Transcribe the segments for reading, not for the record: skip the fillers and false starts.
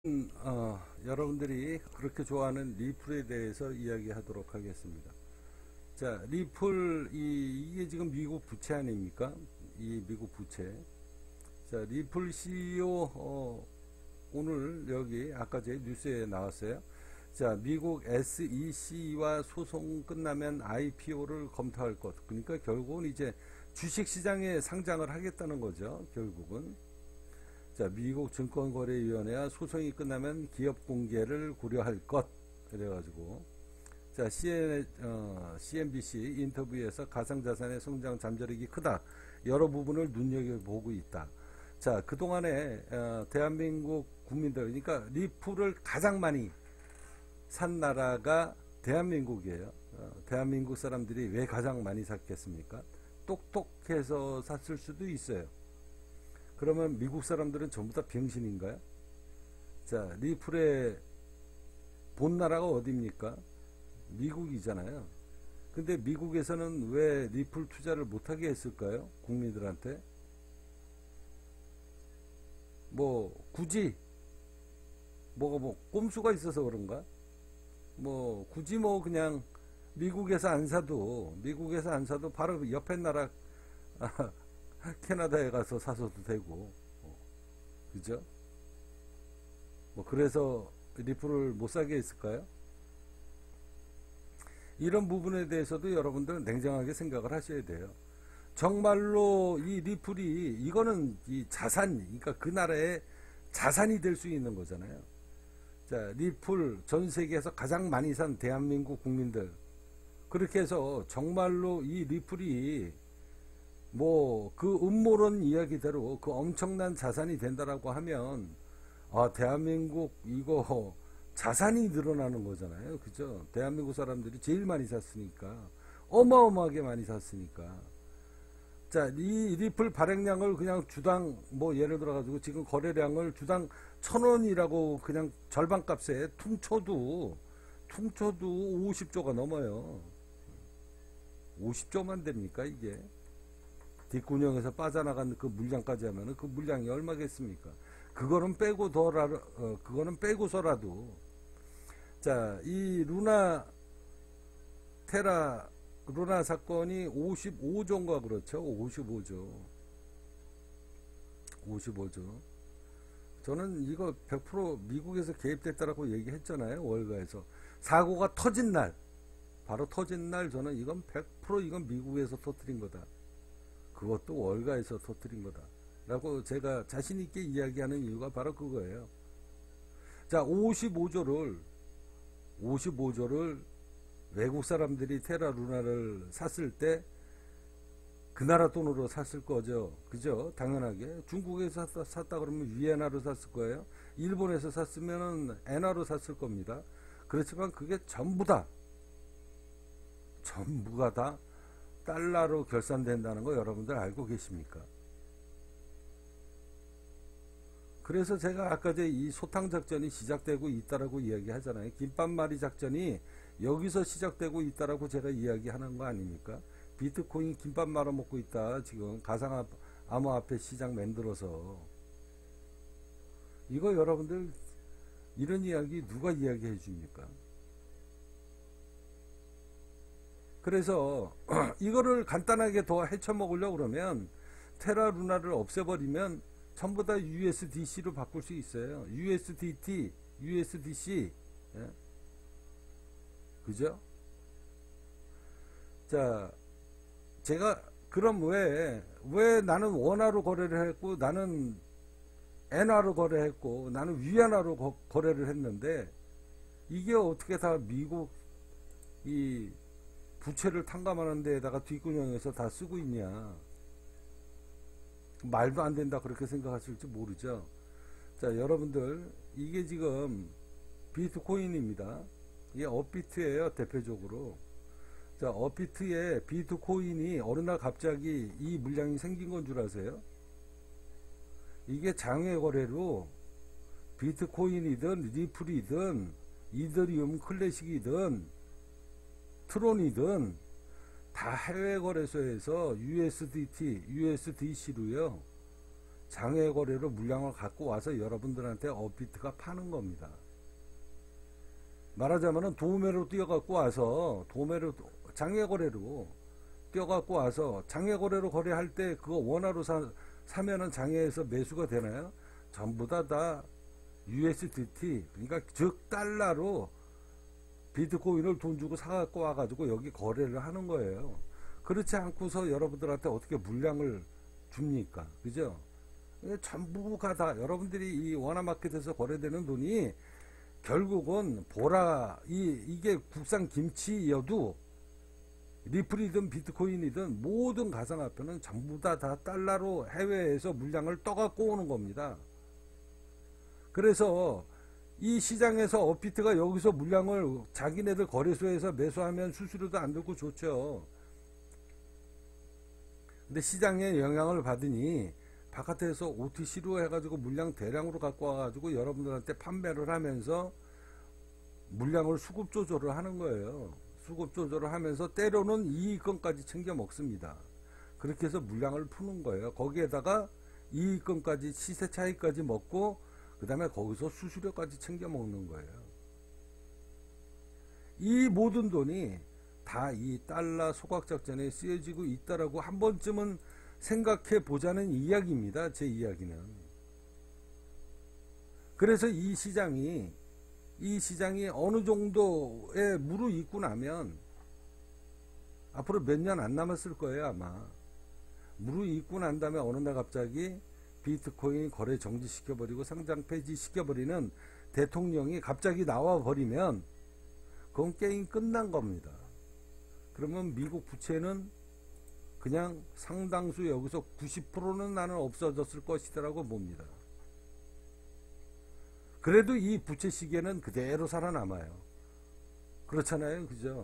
여러분들이 그렇게 좋아하는 리플에 대해서 이야기하도록 하겠습니다. 자, 리플 이게 지금 미국 부채 아닙니까? 이 미국 부채. 자, 리플 CEO 오늘 여기 아까 제 뉴스에 나왔어요. 자, 미국 SEC와 소송 끝나면 IPO를 검토할 것. 그러니까 결국은 이제 주식시장에 상장을 하겠다는 거죠. 결국은. 자, 미국 증권거래위원회와 소송이 끝나면 기업 공개를 고려할 것. 그래가지고 자, CNBC 인터뷰에서 가상자산의 성장 잠재력이 크다. 여러 부분을 눈여겨보고 있다. 자, 그동안에 대한민국 국민들, 그러니까 리플을 가장 많이 산 나라가 대한민국이에요. 대한민국 사람들이 왜 가장 많이 샀겠습니까? 똑똑해서 샀을 수도 있어요. 그러면 미국 사람들은 전부 다 병신인가요? 자, 리플의 본 나라가 어디입니까? 미국이잖아요. 근데 미국에서는 왜 리플 투자를 못하게 했을까요? 국민들한테. 뭐 굳이 뭐 꼼수가 있어서 그런가? 뭐 굳이 뭐 그냥 미국에서 안 사도 바로 옆에 나라 캐나다에 가서 사서도 되고, 그죠? 뭐 그래서 리플을 못 사게 했을까요? 이런 부분에 대해서도 여러분들은 냉정하게 생각을 하셔야 돼요. 정말로 이 리플이 이거는 이 자산, 그러니까 그 나라의 자산이 될 수 있는 거잖아요. 자, 리플 전 세계에서 가장 많이 산 대한민국 국민들, 그렇게 해서 정말로 이 리플이 뭐 그 음모론 이야기대로 그 엄청난 자산이 된다라고 하면 대한민국 이거 자산이 늘어나는 거잖아요. 그죠? 대한민국 사람들이 제일 많이 샀으니까, 어마어마하게 많이 샀으니까. 자, 이 리플 발행량을 그냥 주당 뭐 예를 들어 가지고 지금 거래량을 주당 1,000원이라고 그냥 절반값에 퉁쳐도 50조가 넘어요. 50조만 됩니까 이게? 뒷구녕에서 빠져나간 그 물량까지 하면은 그 물량이 얼마겠습니까? 그거는 빼고서라도 자, 이 테라 루나 사건이 55조인가 그렇죠? 55조. 저는 이거 100% 미국에서 개입됐다라고 얘기했잖아요. 월가에서. 사고가 터진 날, 바로 터진 날 저는 이건 100% 이건 미국에서 터뜨린 거다. 그것도 월가에서 터뜨린 거다. 라고 제가 자신있게 이야기하는 이유가 바로 그거예요. 자, 55조를 외국 사람들이 테라 루나를 샀을 때 그 나라 돈으로 샀을 거죠. 그죠? 당연하게. 중국에서 샀다 그러면 위엔화로 샀을 거예요. 일본에서 샀으면 엔화로 샀을 겁니다. 그렇지만 그게 전부가 다 달러로 결산된다는 거 여러분들 알고 계십니까? 그래서 제가 아까 이 소탕 작전이 시작되고 있다라고 이야기하잖아요. 김밥말이 작전이 여기서 시작되고 있다라고 제가 이야기하는 거 아닙니까? 비트코인 김밥 말아 먹고 있다. 지금 가상암호화폐 시장 만들어서. 이거 여러분들 이런 이야기 누가 이야기해 줍니까? 그래서 이거를 간단하게 더 헤쳐먹으려고 그러면 테라 루나를 없애버리면 전부 다 USDC로 바꿀 수 있어요. USDT, USDC. 예? 그죠? 자, 제가 그럼 왜 나는 원화로 거래를 했고 나는 엔화로 거래했고 나는 위안화로 거래를 했는데 이게 어떻게 다 미국 이 부채를 탕감하는 데에다가 뒷구녕에서 다 쓰고 있냐. 말도 안 된다 그렇게 생각하실지 모르죠. 자, 여러분들 이게 지금 비트코인입니다. 이게 업비트예요. 대표적으로. 자, 업비트에 비트코인이 어느 날 갑자기 이 물량이 생긴 건 줄 아세요? 이게 장외 거래로 비트코인이든 리플이든 이더리움 클래식이든 트론이든 다 해외 거래소에서 USDT, USDC로요. 장외 거래로 물량을 갖고 와서 여러분들한테 업비트가 파는 겁니다. 말하자면은 도매로 뛰어갖고 와서 장외 거래로 뛰어갖고 와서 장외 거래로 거래할 때 그거 원화로 사면은 장외에서 매수가 되나요? 전부 다 USDT, 그러니까 즉 달러로 비트코인을 돈 주고 사갖고 와가지고 여기 거래를 하는 거예요. 그렇지 않고서 여러분들한테 어떻게 물량을 줍니까? 그죠? 전부가 다 여러분들이 이 원화마켓에서 거래되는 돈이 결국은 이게 국산 김치여도 리플이든 비트코인이든 모든 가상화폐는 전부 다 달러로 해외에서 물량을 떠갖고 오는 겁니다. 그래서 이 시장에서 업비트가 여기서 물량을 자기네들 거래소에서 매수하면 수수료도 안 들고 좋죠. 근데 시장에 영향을 받으니 바깥에서 OTC로 해가지고 물량 대량으로 갖고 와가지고 여러분들한테 판매를 하면서 물량을 수급 조절을 하는 거예요. 수급 조절을 하면서 때로는 이익권까지 챙겨 먹습니다. 그렇게 해서 물량을 푸는 거예요. 거기에다가 이익권까지 시세 차익까지 먹고 그 다음에 거기서 수수료까지 챙겨 먹는 거예요. 이 모든 돈이 다 이 달러 소각작전에 쓰여지고 있다라고 한 번쯤은 생각해 보자는 이야기입니다. 제 이야기는. 그래서 이 시장이 어느 정도에 무르익고 나면 앞으로 몇 년 안 남았을 거예요. 아마 무르익고 난 다음에 어느 날 갑자기 비트코인 거래 정지시켜버리고 상장 폐지시켜버리는 대통령이 갑자기 나와버리면 그건 게임 끝난 겁니다. 그러면 미국 부채는 그냥 상당수 여기서 90%는 나는 없어졌을 것이라고 봅니다. 그래도 이 부채 시계는 그대로 살아남아요. 그렇잖아요. 그죠?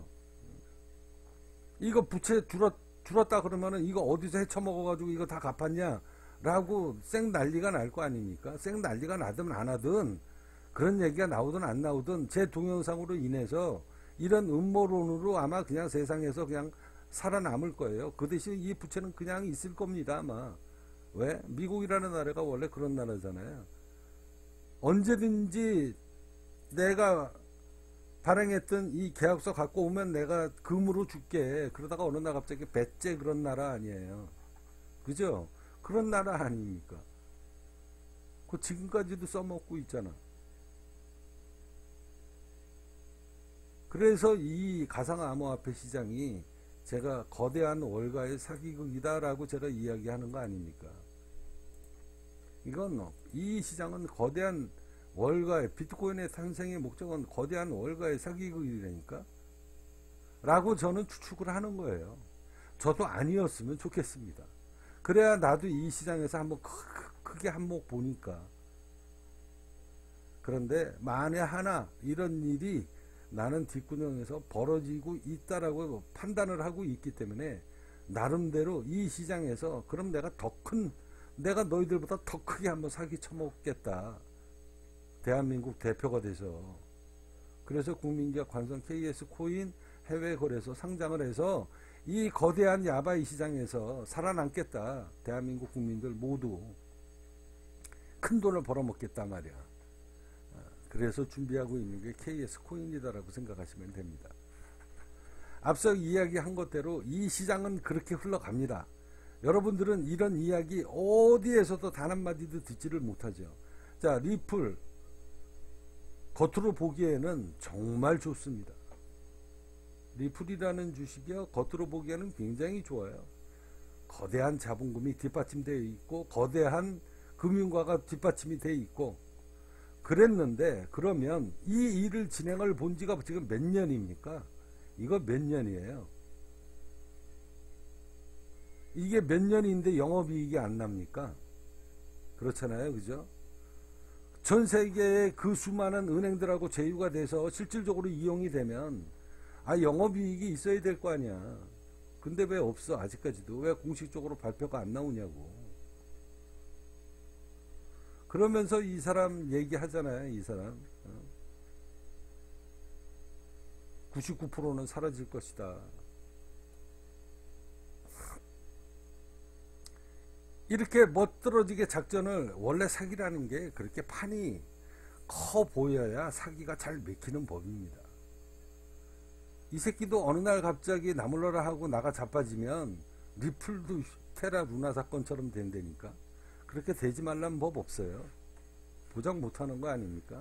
이거 부채 줄었다 그러면은 이거 어디서 헤쳐먹어가지고 이거 다 갚았냐? 라고 쌩 난리가 날 거 아닙니까? 쌩 난리가 나든 안 하든 그런 얘기가 나오든 안 나오든 제 동영상으로 인해서 이런 음모론으로 아마 그냥 세상에서 그냥 살아남을 거예요. 그 대신 이 부채는 그냥 있을 겁니다. 아마. 왜? 미국이라는 나라가 원래 그런 나라잖아요. 언제든지 내가 발행했던 이 계약서 갖고 오면 내가 금으로 줄게. 그러다가 어느 날 갑자기 배째 그런 나라 아니에요. 그죠? 그런 나라 아닙니까? 그 지금까지도 써먹고 있잖아. 그래서 이 가상암호화폐 시장이 제가 거대한 월가의 사기극이다라고 제가 이야기하는 거 아닙니까? 이건 이 시장은 거대한 월가의 비트코인의 탄생의 목적은 거대한 월가의 사기극이라니까 라고 저는 추측을 하는 거예요. 저도 아니었으면 좋겠습니다. 그래야 나도 이 시장에서 한번 크게 한몫 보니까. 그런데 만에 하나 이런 일이 나는 뒷구녕에서 벌어지고 있다라고 판단을 하고 있기 때문에 나름대로 이 시장에서 그럼 내가 너희들보다 더 크게 한번 사기 쳐먹겠다. 대한민국 대표가 돼서. 그래서 국민기업 관성 KS 코인 해외 거래소 상장을 해서 이 거대한 야바이 시장에서 살아남겠다. 대한민국 국민들 모두 큰 돈을 벌어먹겠다 말이야. 그래서 준비하고 있는 게 KS 코인이다라고 생각하시면 됩니다. 앞서 이야기한 것대로 이 시장은 그렇게 흘러갑니다. 여러분들은 이런 이야기 어디에서도 단 한마디도 듣지를 못하죠. 자, 리플 겉으로 보기에는 정말 좋습니다. 리플이라는 주식이요, 겉으로 보기에는 굉장히 좋아요. 거대한 자본금이 뒷받침되어 있고 거대한 금융가가 뒷받침이 되어 있고 그랬는데, 그러면 이 일을 진행을 본 지가 지금 몇 년입니까? 이거 몇 년이에요? 이게 몇 년인데 영업이익이 안 납니까? 그렇잖아요. 그죠? 전 세계의 그 수많은 은행들하고 제휴가 돼서 실질적으로 이용이 되면 영업이익이 있어야 될 거 아니야. 근데 왜 없어? 아직까지도. 왜 공식적으로 발표가 안 나오냐고. 그러면서 이 사람 얘기하잖아요. 이 사람 99%는 사라질 것이다. 이렇게 멋들어지게 작전을, 원래 사기라는 게 그렇게 판이 커 보여야 사기가 잘 맥히는 법입니다. 이 새끼도 어느 날 갑자기 나몰라라 하고 나가 자빠지면 리플도 테라 루나 사건처럼 된다니까. 그렇게 되지 말라는 법 없어요. 보장 못하는 거 아닙니까?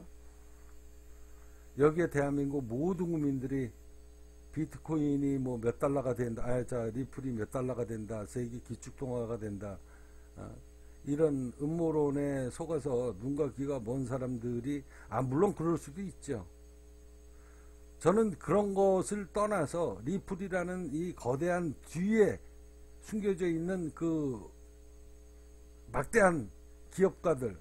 여기에 대한민국 모든 국민들이 비트코인이 뭐 몇 달러가 된다, 리플이 몇 달러가 된다, 세계 기축통화가 된다, 이런 음모론에 속아서 눈과 귀가 먼 사람들이, 물론 그럴 수도 있죠. 저는 그런 것을 떠나서 리플이라는 이 거대한 뒤에 숨겨져 있는 그 막대한 기업가들,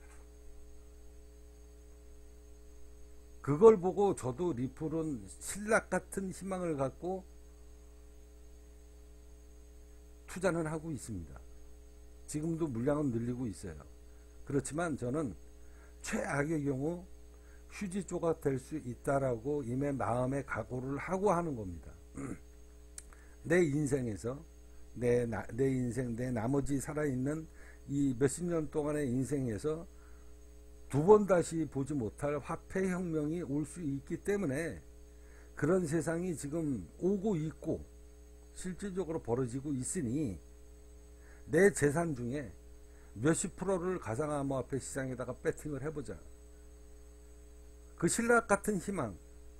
그걸 보고 저도 리플은 신락 같은 희망을 갖고 투자는 하고 있습니다. 지금도 물량은 늘리고 있어요. 그렇지만 저는 최악의 경우 휴지 조각 될 수 있다라고 이미 마음의 각오를 하고 하는 겁니다. 내 인생에서 내 인생, 내 나머지 살아있는 이 몇십 년 동안의 인생에서 두 번 다시 보지 못할 화폐혁명이 올 수 있기 때문에 그런 세상이 지금 오고 있고 실질적으로 벌어지고 있으니 내 재산 중에 몇십 프로를 가상암호화폐 시장에다가 배팅을 해보자. 그 신락 같은 희망.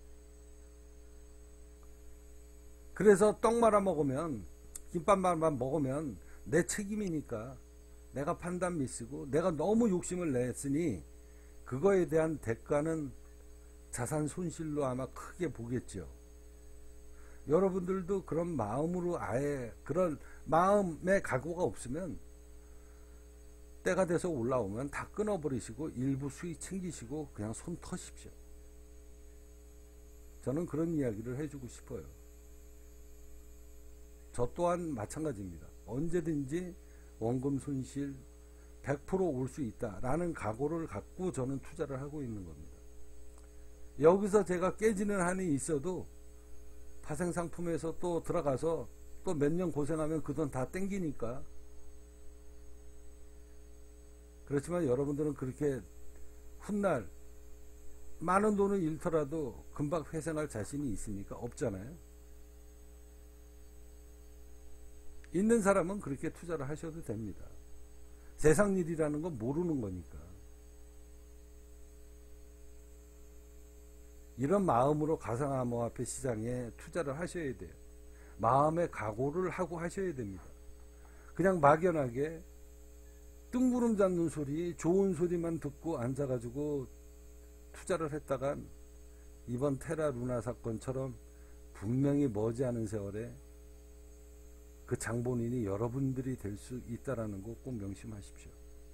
그래서 떡 말아 먹으면, 김밥 말만 먹으면 내 책임이니까 내가 판단 미쓰고 내가 너무 욕심을 냈으니 그거에 대한 대가는 자산 손실로 아마 크게 보겠죠. 여러분들도 그런 마음으로, 아예 그런 마음의 각오가 없으면 때가 돼서 올라오면 다 끊어버리시고 일부 수익 챙기시고 그냥 손 터십시오. 저는 그런 이야기를 해주고 싶어요. 저 또한 마찬가지입니다. 언제든지 원금 손실 100% 올 수 있다라는 각오를 갖고 저는 투자를 하고 있는 겁니다. 여기서 제가 깨지는 한이 있어도 파생상품에서 또 들어가서 또 몇 년 고생하면 그 돈 다 땡기니까. 그렇지만 여러분들은 그렇게 훗날 많은 돈을 잃더라도 금방 회생할 자신이 있습니까? 없잖아요. 있는 사람은 그렇게 투자를 하셔도 됩니다. 세상 일이라는 건 모르는 거니까. 이런 마음으로 가상암호화폐 시장에 투자를 하셔야 돼요. 마음의 각오를 하고 하셔야 됩니다. 그냥 막연하게 뜬구름 잡는 소리, 좋은 소리만 듣고 앉아가지고 투자를 했다간 이번 테라 루나 사건처럼 분명히 머지않은 세월에 그 장본인이 여러분들이 될 수 있다는 거 꼭 명심하십시오.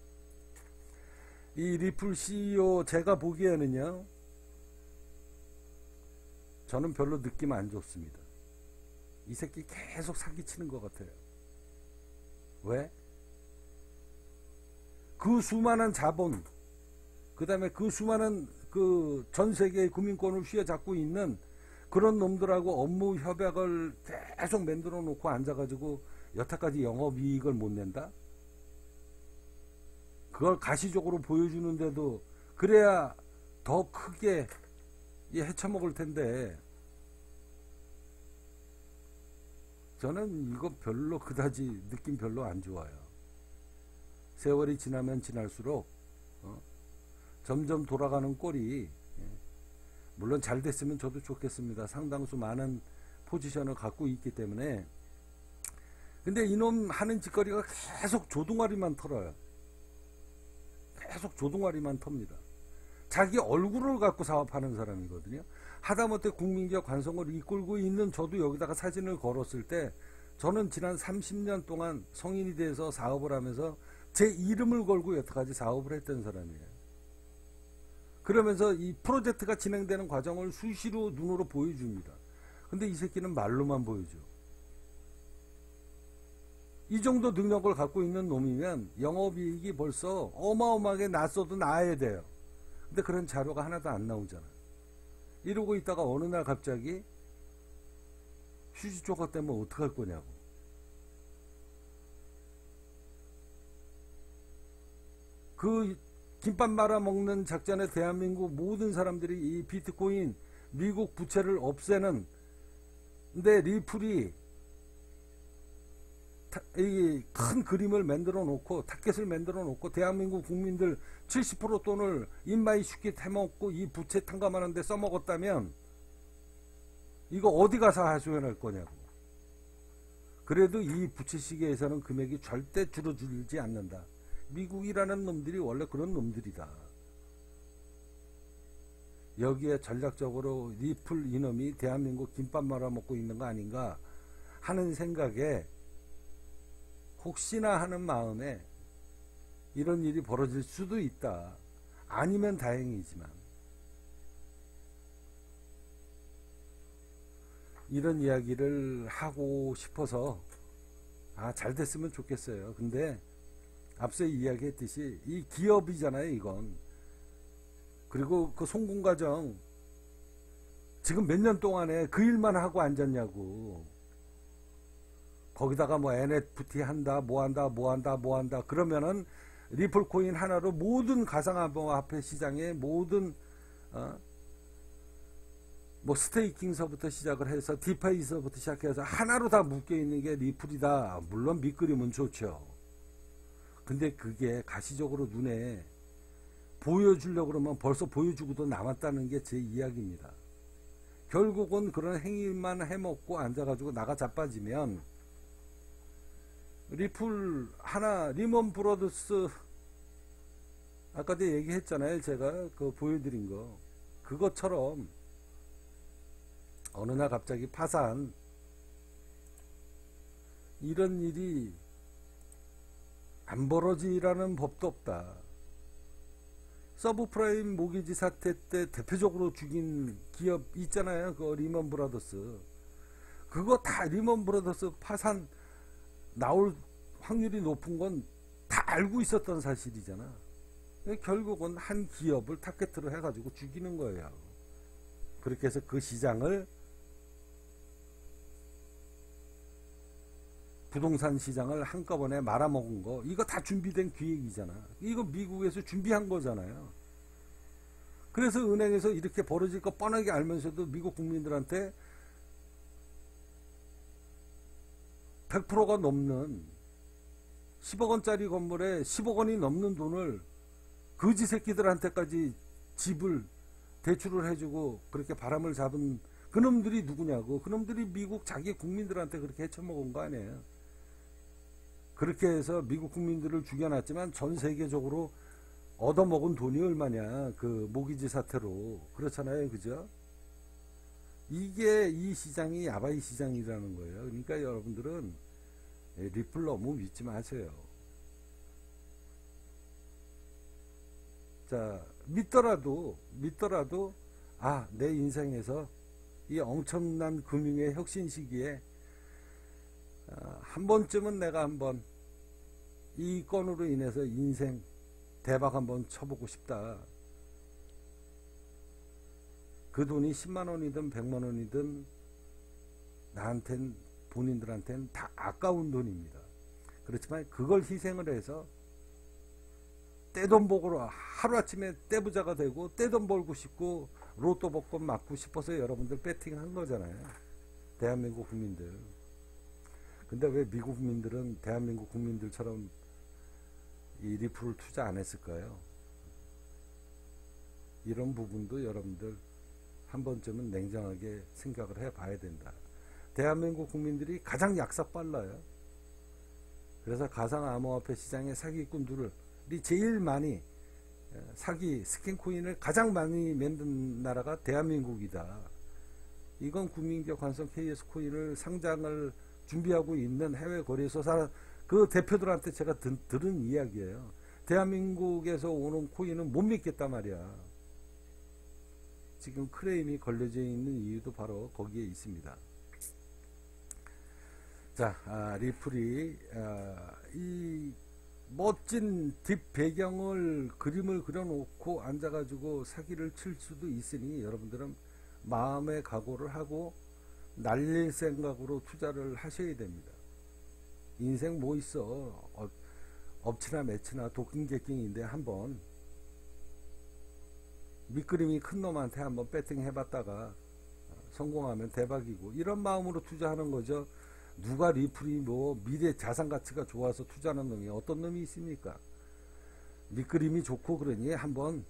이 리플 CEO 제가 보기에는요, 저는 별로 느낌 안 좋습니다. 이 새끼 계속 사기치는 것 같아요. 왜? 그 수많은 자본, 그 다음에 그 수많은 그 전 세계의 국민권을 휘어잡고 있는 그런 놈들하고 업무 협약을 계속 만들어 놓고 앉아가지고 여태까지 영업이익을 못 낸다? 그걸 가시적으로 보여주는데도 그래야 더 크게 헤쳐먹을 텐데, 저는 이거 별로 그다지 느낌 별로 안 좋아요. 세월이 지나면 지날수록 점점 돌아가는 꼴이, 물론 잘 됐으면 저도 좋겠습니다. 상당수 많은 포지션을 갖고 있기 때문에. 근데 이놈 하는 짓거리가 계속 조동아리만 털어요. 계속 조동아리만 텁니다. 자기 얼굴을 갖고 사업하는 사람이거든요. 하다못해 국민적 관성을 이끌고 있는 저도 여기다가 사진을 걸었을 때, 저는 지난 30년 동안 성인이 돼서 사업을 하면서 제 이름을 걸고 여태까지 사업을 했던 사람이에요. 그러면서 이 프로젝트가 진행되는 과정을 수시로 눈으로 보여줍니다. 근데 이 새끼는 말로만 보여줘. 이 정도 능력을 갖고 있는 놈이면 영업이익이 벌써 어마어마하게 났어도 나야 돼요. 근데 그런 자료가 하나도 안 나오잖아. 이러고 있다가 어느 날 갑자기 휴지 조각 때문에 어떡할 거냐고. 그 김밥 말아먹는 작전에 대한민국 모든 사람들이 이 비트코인 미국 부채를 없애는 데 리플이 이 큰 그림을 만들어 놓고 타켓을 만들어 놓고 대한민국 국민들 70% 돈을 인마이 쉽게 해먹고 이 부채 탕감하는 데 써먹었다면 이거 어디 가서 하소연할 거냐고. 그래도 이 부채 시계에서는 금액이 절대 줄어들지 않는다. 미국이라는 놈들이 원래 그런 놈들이다. 여기에 전략적으로 리플 이놈이 대한민국 김밥 말아먹고 있는 거 아닌가 하는 생각에 혹시나 하는 마음에 이런 일이 벌어질 수도 있다. 아니면 다행이지만 이런 이야기를 하고 싶어서 잘 됐으면 좋겠어요. 근데 앞서 이야기했듯이 이 기업이잖아요, 이건. 그리고 그 송금 과정 지금 몇 년 동안에 그 일만 하고 앉았냐고. 거기다가 뭐 NFT 한다, 뭐 한다 그러면은 리플 코인 하나로 모든 가상화폐 시장의 모든 뭐 스테이킹서부터 시작을 해서 디파이서부터 시작해서 하나로 다 묶여 있는 게 리플이다. 물론 밑그림은 좋죠. 근데 그게 가시적으로 눈에 보여주려고 그러면 벌써 보여주고도 남았다는 게 제 이야기입니다. 결국은 그런 행위만 해먹고 앉아가지고 나가 자빠지면 리플 하나, 리먼 브로더스 아까도 얘기했잖아요. 제가 그 보여드린 거 그것처럼 어느 날 갑자기 파산, 이런 일이 안 벌어지라는 법도 없다. 서브프라임 모기지 사태 때 대표적으로 죽인 기업 있잖아요. 그 리먼 브라더스. 그거 다 리먼 브라더스 파산 나올 확률이 높은 건 다 알고 있었던 사실이잖아. 결국은 한 기업을 타겟으로 해가지고 죽이는 거예요. 그렇게 해서 그 시장을, 부동산 시장을 한꺼번에 말아먹은 거, 이거 다 준비된 기획이잖아. 이거 미국에서 준비한 거잖아요. 그래서 은행에서 이렇게 벌어질 거 뻔하게 알면서도 미국 국민들한테 100%가 넘는 10억 원짜리 건물에 10억 원이 넘는 돈을 거지 새끼들한테까지 집을 대출을 해주고 그렇게 바람을 잡은 그놈들이 누구냐고. 그놈들이 미국 자기 국민들한테 그렇게 헤쳐먹은 거 아니에요. 그렇게 해서 미국 국민들을 죽여놨지만 전 세계적으로 얻어먹은 돈이 얼마냐. 그 모기지 사태로. 그렇잖아요. 그죠? 이게 이 시장이 야바이 시장이라는 거예요. 그러니까 여러분들은 리플 너무 믿지 마세요. 자, 믿더라도 내 인생에서 이 엄청난 금융의 혁신 시기에 한 번쯤은 내가 한번 이 건으로 인해서 인생 대박 한번 쳐보고 싶다. 그 돈이 10만원이든 100만원이든 나한텐, 본인들한테는 다 아까운 돈입니다. 그렇지만 그걸 희생을 해서 떼돈 복으로 하루아침에 떼부자가 되고 떼돈 벌고 싶고 로또 복권 맞고 싶어서 여러분들 배팅한 거잖아요. 대한민국 국민들. 근데 왜 미국 국민들은 대한민국 국민들처럼 이 리플을 투자 안 했을까요? 이런 부분도 여러분들 한 번쯤은 냉정하게 생각을 해봐야 된다. 대한민국 국민들이 가장 약삭 빨라요. 그래서 가상암호화폐 시장의 사기꾼들이 제일 많이 사기 스캔코인을 가장 많이 만든 나라가 대한민국이다. 이건 국민기업 관성 KS 코인을 상장을 준비하고 있는 해외 거래소 그 대표들한테 제가 들은 이야기예요. 대한민국에서 오는 코인은 못 믿겠단 말이야. 지금 클레임이 걸려져 있는 이유도 바로 거기에 있습니다. 자, 리플이 이 멋진 뒷 배경을 그림을 그려놓고 앉아가지고 사기를 칠 수도 있으니 여러분들은 마음의 각오를 하고 날릴 생각으로 투자를 하셔야 됩니다. 인생 뭐 있어. 엎치나 매치나 도킹제킹인데 한번 밑그림이 큰 놈한테 한번 배팅 해봤다가 성공하면 대박이고, 이런 마음으로 투자하는 거죠. 누가 리플이 뭐 미래 자산 가치가 좋아서 투자하는 놈이 어떤 놈이 있습니까? 밑그림이 좋고 그러니 한번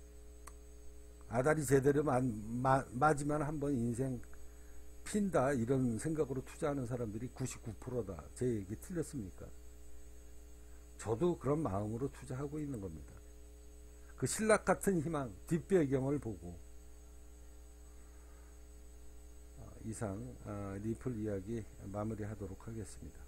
아다리 제대로 맞으면 한번 인생 핀다, 이런 생각으로 투자하는 사람들이 99%다. 제 얘기 틀렸습니까? 저도 그런 마음으로 투자하고 있는 겁니다. 그 신락 같은 희망, 뒷배경을 보고. 이상 리플 이야기 마무리하도록 하겠습니다.